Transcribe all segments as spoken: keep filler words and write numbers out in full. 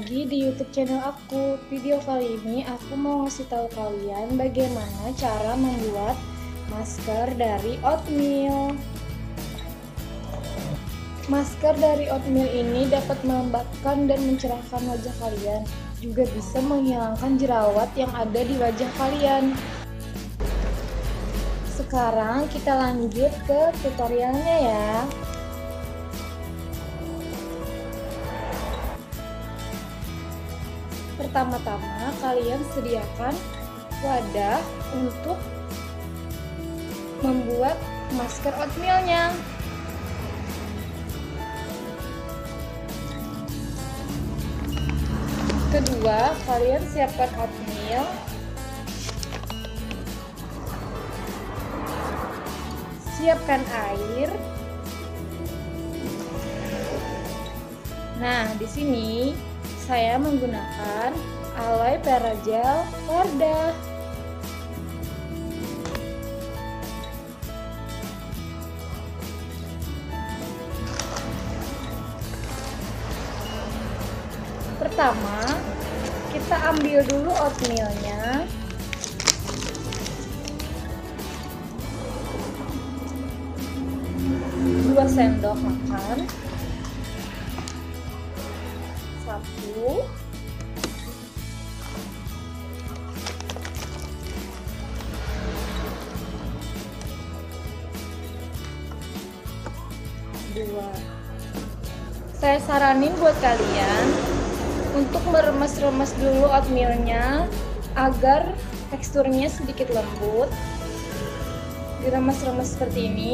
lagi di YouTube channel aku. Video kali ini aku mau ngasih tahu kalian bagaimana cara membuat masker dari oatmeal. Masker dari oatmeal ini dapat melembabkan dan mencerahkan wajah kalian, juga bisa menghilangkan jerawat yang ada di wajah kalian. Sekarang kita lanjut ke tutorialnya ya. Pertama-tama kalian sediakan wadah untuk membuat masker oatmealnya. Kedua, kalian siapkan oatmeal. Siapkan air. Nah, di sini saya menggunakan aloe vera gel Wardah. Pertama, kita ambil dulu oatmealnya. dua sendok makan. Satu. Dua. Saya saranin buat kalian untuk meremes-remes dulu oatmealnya agar teksturnya sedikit lembut. Diremes-remes seperti ini.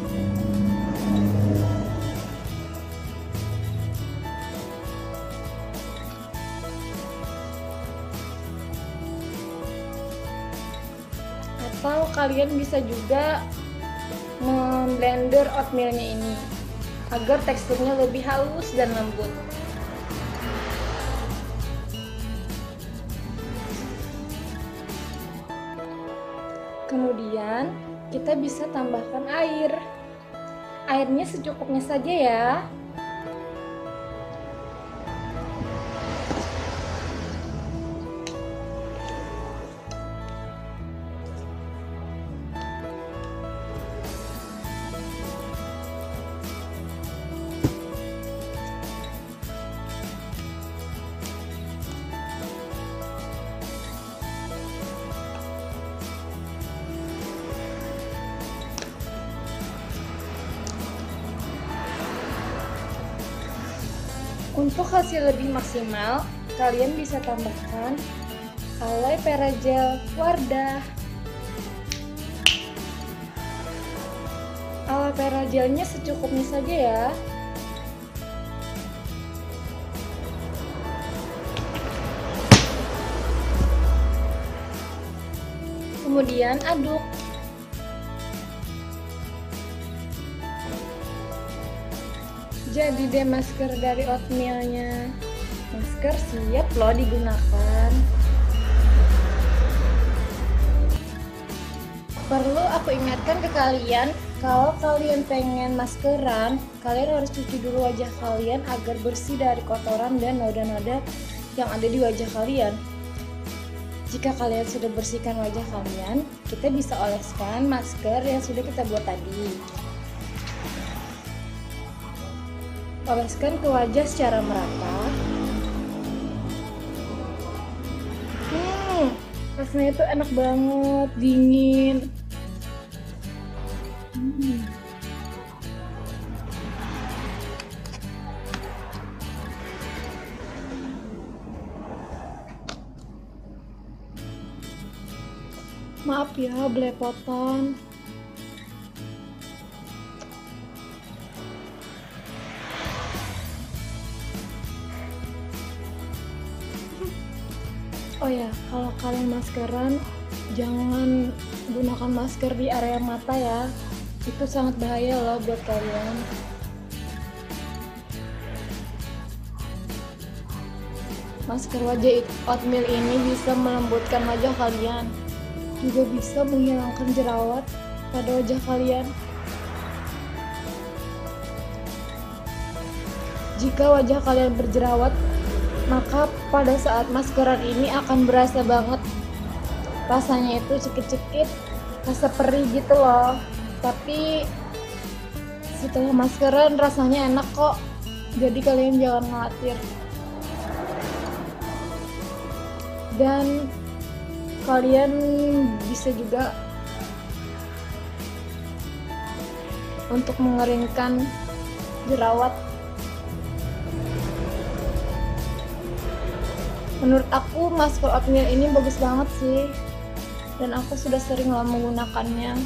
Atau kalian bisa juga memblender oatmealnya ini agar teksturnya lebih halus dan lembut. Kemudian kita bisa tambahkan air. Airnya secukupnya saja ya. Untuk hasil lebih maksimal, kalian bisa tambahkan aloe vera gel Wardah. Aloe vera gelnya secukupnya saja ya. Kemudian aduk. Jadi deh masker dari oatmealnya. Masker siap loh digunakan. Perlu aku ingatkan ke kalian, kalau kalian pengen maskeran, kalian harus cuci dulu wajah kalian agar bersih dari kotoran dan noda-noda yang ada di wajah kalian. Jika kalian sudah bersihkan wajah kalian, kita bisa oleskan masker yang sudah kita buat tadi. Oleskan ke wajah secara merata. Hmm, rasanya itu enak banget, dingin. Hmm. Maaf ya, belepotan. Oh ya, kalau kalian maskeran, jangan gunakan masker di area mata ya. Itu sangat bahaya loh buat kalian. Masker wajah oatmeal ini bisa melembutkan wajah kalian, juga bisa menghilangkan jerawat pada wajah kalian. Jika wajah kalian berjerawat, maka pada saat maskeran ini akan berasa banget rasanya itu cekit-cekit, rasa perih gitu loh. Tapi setelah maskeran rasanya enak kok, jadi kalian jangan khawatir. Dan kalian bisa juga untuk mengeringkan jerawat. Menurut aku masker oatmeal ini bagus banget sih, dan aku sudah sering lah menggunakannya.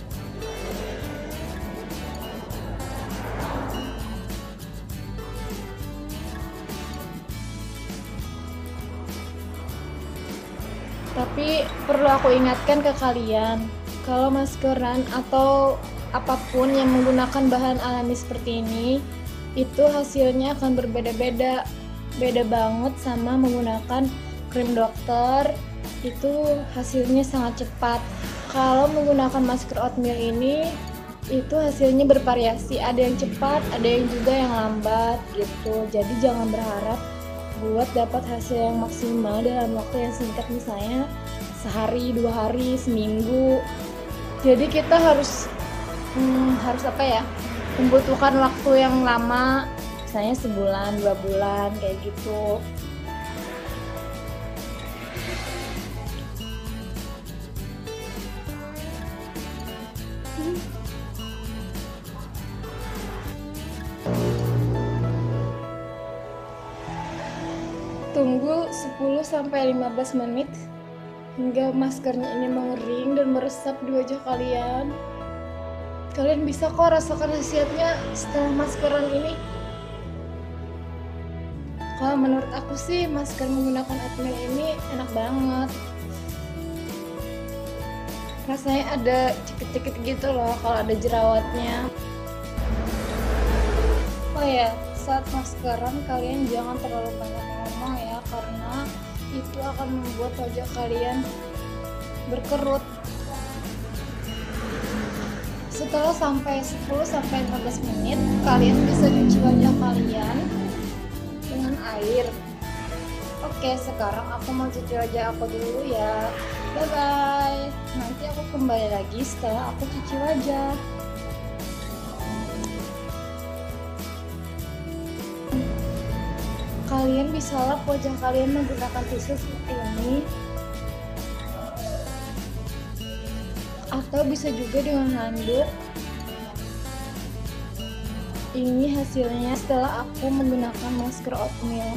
Tapi perlu aku ingatkan ke kalian, kalau maskeran atau apapun yang menggunakan bahan alami seperti ini, itu hasilnya akan berbeda-beda. Beda banget sama menggunakan krim dokter, itu hasilnya sangat cepat. Kalau menggunakan masker oatmeal ini, itu hasilnya bervariasi, ada yang cepat, ada yang juga yang lambat gitu. Jadi jangan berharap buat dapat hasil yang maksimal dalam waktu yang singkat, misalnya sehari, dua hari, seminggu. Jadi kita harus hmm, harus apa ya, membutuhkan waktu yang lama, misalnya sebulan, dua bulan kayak gitu. Tunggu sepuluh sampai lima belas menit hingga maskernya ini mengering dan meresap di wajah kalian. Kalian bisa kok rasakan hasilnya setelah maskeran ini. Kalau menurut aku sih masker menggunakan oatmeal ini enak banget. Rasanya ada cekit-cekit gitu loh kalau ada jerawatnya. Oh ya, saat maskeran kalian jangan terlalu banyak ngomong ya, karena itu akan membuat wajah kalian berkerut. Setelah sampai sepuluh sampai lima belas menit, kalian bisa cuci wajah kalian dengan air. Oke, sekarang aku mau cuci wajah aku dulu ya. Bye bye. Nanti aku kembali lagi setelah aku cuci wajah. Kalian bisa lap wajah kalian menggunakan tisu seperti ini, atau bisa juga dengan handuk. Ini hasilnya setelah aku menggunakan masker oatmeal.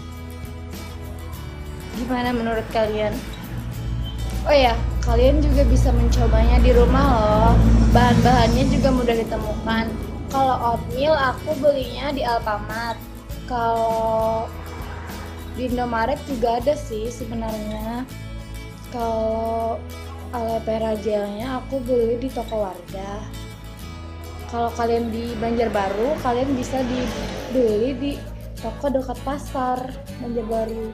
Gimana menurut kalian? Oh ya, kalian juga bisa mencobanya di rumah loh. Bahan-bahannya juga mudah ditemukan. Kalau oatmeal aku belinya di Alfamart. Kalau di Indomaret juga ada sih sebenarnya. Kalau aloe vera gelnya aku beli di toko Wardah. Kalau kalian di Banjarbaru, kalian bisa dibeli di toko dekat pasar Banjarbaru.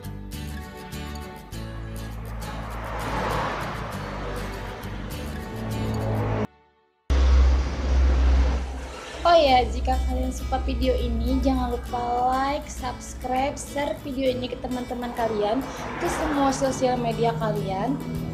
Oh ya, jika kalian suka video ini, jangan lupa like, subscribe, share video ini ke teman-teman kalian, ke semua sosial media kalian.